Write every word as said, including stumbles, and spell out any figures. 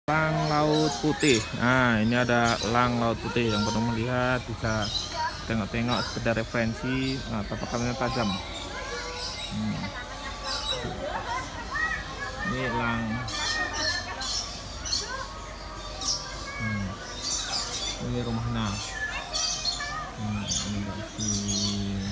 Elang laut putih. Nah, ini ada elang laut putih yang belum melihat, bisa tengok-tengok sekedar referensi. Nah, tapak kameranya tajam. Hmm. Ini elang. Hmm. Ini rumahnya. Hmm, ini